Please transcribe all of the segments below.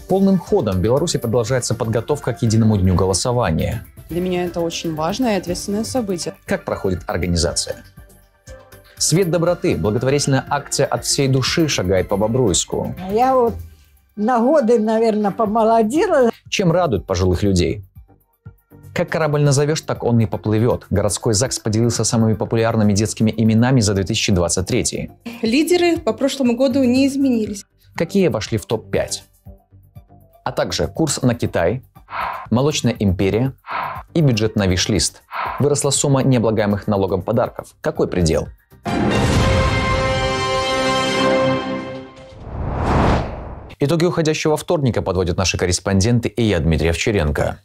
Полным ходом в Беларуси продолжается подготовка к единому дню голосования. Для меня это очень важное и ответственное событие. Как проходит организация? Свет доброты. Благотворительная акция от всей души шагает по Бобруйску. Я вот на годы, наверное, помолодела. Чем радует пожилых людей? Как корабль назовешь, так он и поплывет. Городской ЗАГС поделился самыми популярными детскими именами за 2023. Лидеры по прошлому году не изменились. Какие вошли в топ-5? А также курс на Китай, молочная империя и бюджет на виш-лист. Выросла сумма необлагаемых налогом подарков. Какой предел? Итоги уходящего вторника подводят наши корреспонденты и я, Дмитрий Овчаренко.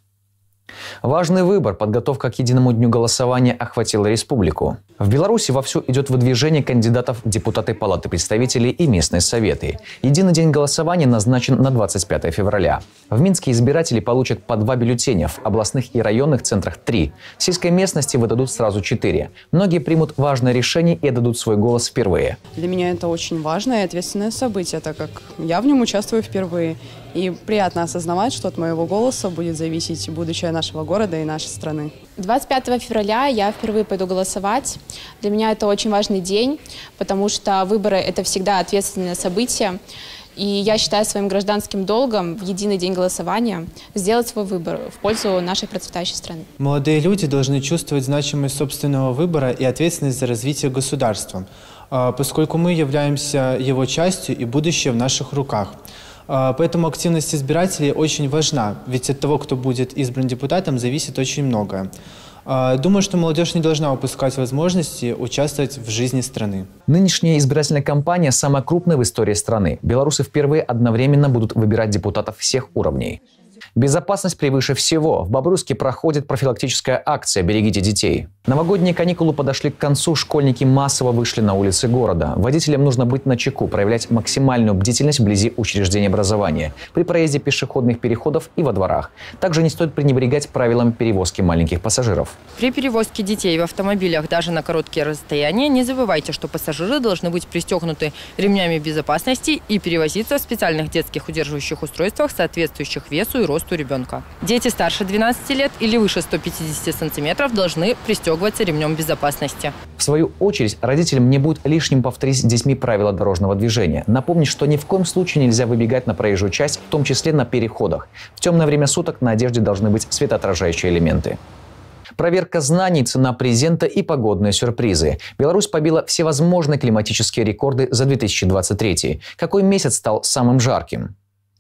Важный выбор, подготовка к единому дню голосования охватила республику. В Беларуси вовсю идет выдвижение кандидатов в депутаты Палаты представителей и местные советы. Единый день голосования назначен на 25 февраля. В Минске избиратели получат по 2 бюллетеня, в областных и районных центрах 3. В сельской местности выдадут сразу 4. Многие примут важное решение и отдадут свой голос впервые. Для меня это очень важное и ответственное событие, так как я в нем участвую впервые. И приятно осознавать, что от моего голоса будет зависеть будущее нашего города и нашей страны. 25 февраля я впервые пойду голосовать. Для меня это очень важный день, потому что выборы – это всегда ответственное событие. И я считаю своим гражданским долгом в единый день голосования сделать свой выбор в пользу нашей процветающей страны. Молодые люди должны чувствовать значимость собственного выбора и ответственность за развитие государства, поскольку мы являемся его частью и будущее в наших руках. Поэтому активность избирателей очень важна, ведь от того, кто будет избран депутатом, зависит очень многое. Думаю, что молодежь не должна упускать возможности участвовать в жизни страны. Нынешняя избирательная кампания самая крупная в истории страны. Белорусы впервые одновременно будут выбирать депутатов всех уровней. Безопасность превыше всего. В Бобруйске проходит профилактическая акция «Берегите детей». Новогодние каникулы подошли к концу, школьники массово вышли на улицы города. Водителям нужно быть начеку, проявлять максимальную бдительность вблизи учреждений образования, при проезде пешеходных переходов и во дворах. Также не стоит пренебрегать правилам перевозки маленьких пассажиров. При перевозке детей в автомобилях даже на короткие расстояния не забывайте, что пассажиры должны быть пристегнуты ремнями безопасности и перевозиться в специальных детских удерживающих устройствах, соответствующих весу и росту ребенка. Дети старше 12 лет или выше 150 сантиметров должны пристегиваться ремнем безопасности. В свою очередь, родителям не будет лишним повторить с детьми правила дорожного движения. Напомнить, что ни в коем случае нельзя выбегать на проезжую часть, в том числе на переходах. В темное время суток на одежде должны быть светоотражающие элементы. Проверка знаний, цена презента и погодные сюрпризы. Беларусь побила всевозможные климатические рекорды за 2023. Какой месяц стал самым жарким?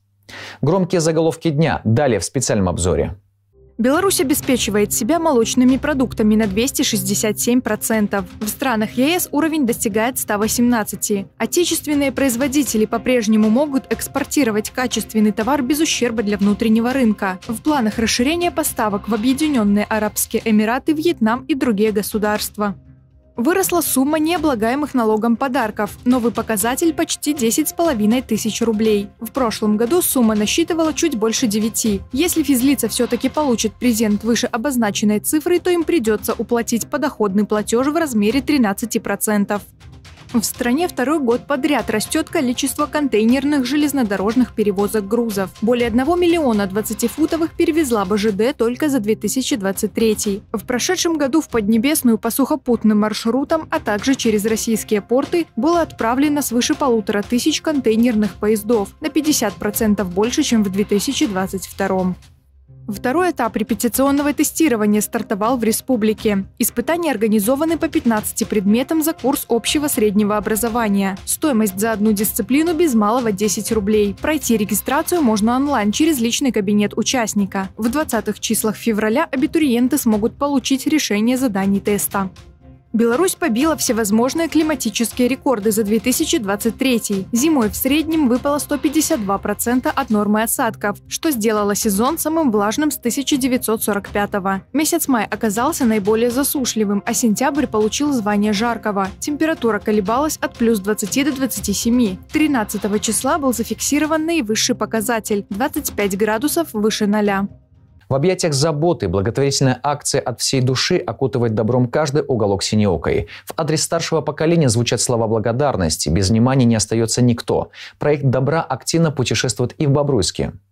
Громкие заголовки дня. Далее в специальном обзоре. Беларусь обеспечивает себя молочными продуктами на 267%. В странах ЕС уровень достигает 118%. Отечественные производители по-прежнему могут экспортировать качественный товар без ущерба для внутреннего рынка. В планах расширения поставок в Объединенные Арабские Эмираты, Вьетнам и другие государства. Выросла сумма необлагаемых налогом подарков. Новый показатель почти 10,5 тысяч рублей. В прошлом году сумма насчитывала чуть больше 9. Если физлица все-таки получит презент выше обозначенной цифры, то им придется уплатить подоходный платеж в размере 13%. В стране второй год подряд растет количество контейнерных железнодорожных перевозок грузов. Более 1 миллиона 20-футовых перевезла БЖД только за 2023. В прошедшем году в Поднебесную по сухопутным маршрутам, а также через российские порты было отправлено свыше 1500 контейнерных поездов, на 50% больше, чем в 2022. Второй этап репетиционного тестирования стартовал в республике. Испытания организованы по 15 предметам за курс общего среднего образования. Стоимость за одну дисциплину без малого 10 рублей. Пройти регистрацию можно онлайн через личный кабинет участника. В 20-х числах февраля абитуриенты смогут получить решение заданий теста. Беларусь побила всевозможные климатические рекорды за 2023. Зимой в среднем выпало 152% от нормы осадков, что сделало сезон самым влажным с 1945-го. Месяц май оказался наиболее засушливым, а сентябрь получил звание жаркого. Температура колебалась от плюс 20 до 27. 13 числа был зафиксирован наивысший показатель – 25 градусов выше 0. В объятиях заботы благотворительная акция от всей души окутывает добром каждый уголок Синеокой. В адрес старшего поколения звучат слова благодарности. Без внимания не остается никто. Проект добра активно путешествует и в Бобруйске.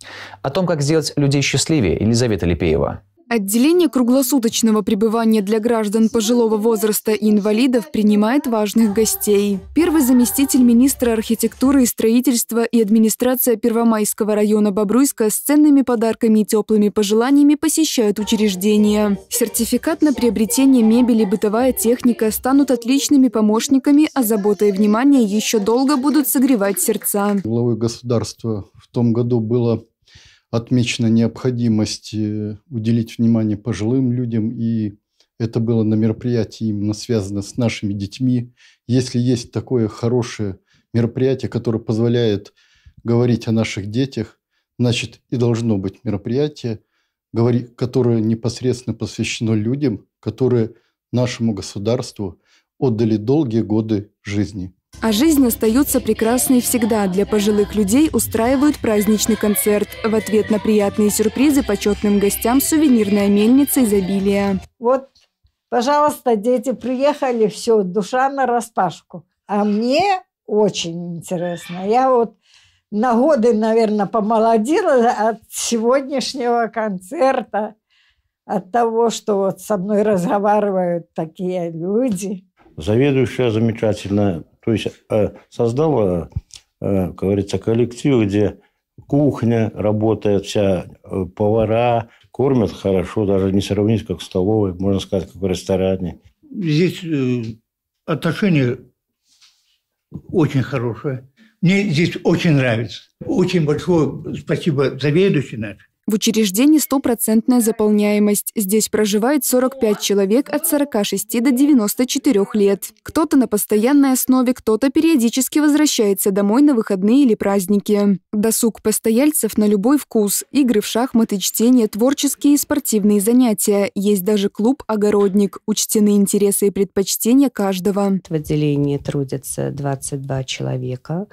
О том, как сделать людей счастливее, Елизавета Липеева. Отделение круглосуточного пребывания для граждан пожилого возраста и инвалидов принимает важных гостей. Первый заместитель министра архитектуры и строительства и администрация Первомайского района Бобруйска с ценными подарками и теплыми пожеланиями посещают учреждение. Сертификат на приобретение мебели, бытовая техника станут отличными помощниками, а забота и внимание еще долго будут согревать сердца. Главой государства в том году было отмечена необходимость уделить внимание пожилым людям, и это было на мероприятии именно связано с нашими детьми. Если есть такое хорошее мероприятие, которое позволяет говорить о наших детях, значит и должно быть мероприятие, которое непосредственно посвящено людям, которые нашему государству отдали долгие годы жизни. А жизнь остается прекрасной всегда. Для пожилых людей устраивают праздничный концерт. В ответ на приятные сюрпризы почетным гостям сувенирная мельница изобилия. Вот, пожалуйста, дети приехали, все, душа нараспашку. А мне очень интересно. Я вот на годы, наверное, помолодела от сегодняшнего концерта, от того, что вот со мной разговаривают такие люди. Заведующая замечательная. То есть создала, как говорится, коллектив, где кухня работает, вся повара, кормят хорошо, даже не сравнить, как в столовой, можно сказать, как в ресторане. Здесь отношения очень хорошие. Мне здесь очень нравится. Очень большое спасибо заведующей нашей. В учреждении 100% заполняемость. Здесь проживает 45 человек от 46 до 94 лет. Кто-то на постоянной основе, кто-то периодически возвращается домой на выходные или праздники. Досуг постояльцев на любой вкус. Игры в шахматы, чтение, творческие и спортивные занятия. Есть даже клуб «Огородник». Учтены интересы и предпочтения каждого. В отделении трудятся 22 человека.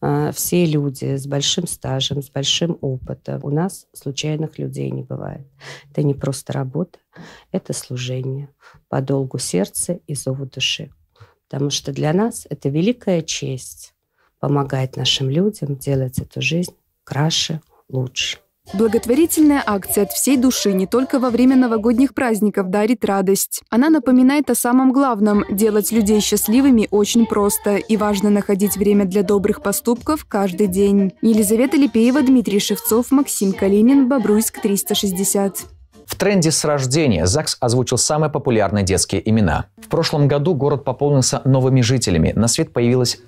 Все люди с большим стажем, с большим опытом. У нас случайных людей не бывает. Это не просто работа, это служение по долгу сердца и зову души. Потому что для нас это великая честь помогать нашим людям делать эту жизнь краше, лучше. Благотворительная акция от всей души не только во время новогодних праздников дарит радость. Она напоминает о самом главном – делать людей счастливыми очень просто. И важно находить время для добрых поступков каждый день. Елизавета Липеева, Дмитрий Шевцов, Максим Калинин, Бобруйск, 360. В тренде с рождения ЗАГС озвучил самые популярные детские имена. В прошлом году город пополнился новыми жителями. На свет появилось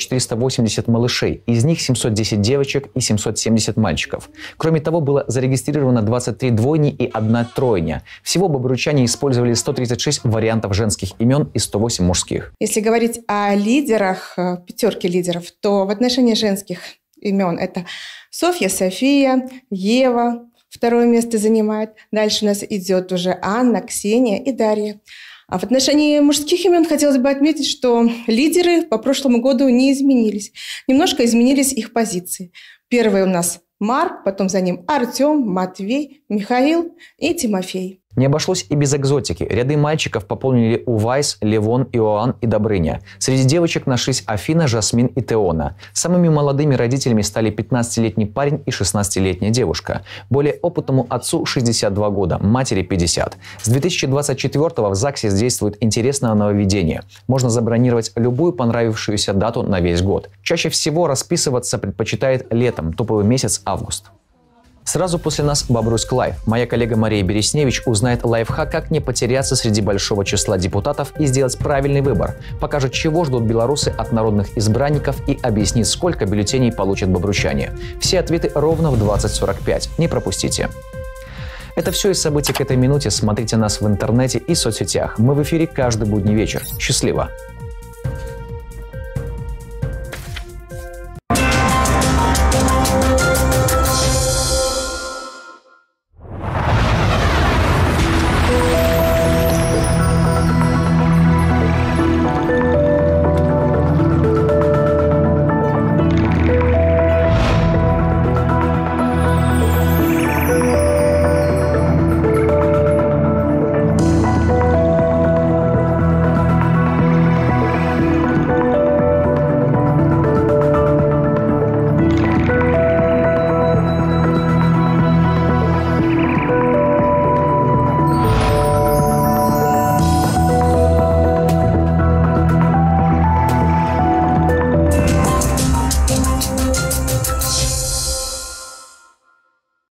1480 малышей, из них 710 девочек и 770 мальчиков. Кроме того, было зарегистрировано 23 двойни и 1 тройня. Всего бобруйчане использовали 136 вариантов женских имен и 108 мужских. Если говорить о лидерах, пятерке лидеров, то в отношении женских имен это Софья, София, Ева. Второе место занимает. Дальше у нас идет уже Анна, Ксения и Дарья. А в отношении мужских имен хотелось бы отметить, что лидеры по прошлому году не изменились. Немножко изменились их позиции. Первый у нас Марк, потом за ним Артем, Матвей, Михаил и Тимофей. Не обошлось и без экзотики. Ряды мальчиков пополнили Увайс, Левон, Иоанн и Добрыня. Среди девочек нашлись Афина, Жасмин и Теона. Самыми молодыми родителями стали 15-летний парень и 16-летняя девушка. Более опытному отцу 62 года, матери 50. С 2024-го в ЗАГСе действует интересное нововведение. Можно забронировать любую понравившуюся дату на весь год. Чаще всего расписываться предпочитает летом, топовый месяц август. Сразу после нас Бобруйск Лайв. Моя коллега Мария Бересневич узнает лайфхак, как не потеряться среди большого числа депутатов и сделать правильный выбор. Покажет, чего ждут белорусы от народных избранников и объяснит, сколько бюллетеней получат бобруйчане. Все ответы ровно в 20:45. Не пропустите. Это все из событий к этой минуте. Смотрите нас в интернете и соцсетях. Мы в эфире каждый будний вечер. Счастливо!